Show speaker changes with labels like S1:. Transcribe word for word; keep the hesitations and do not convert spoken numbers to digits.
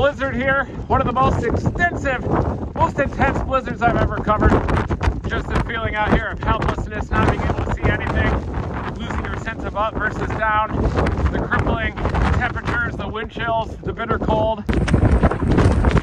S1: blizzard here. One of the most extensive, most intense blizzards I've ever covered. Just the feeling out here of helplessness, not being able to see anything, losing your sense of up versus down, the crippling temperatures, the wind chills, the bitter cold.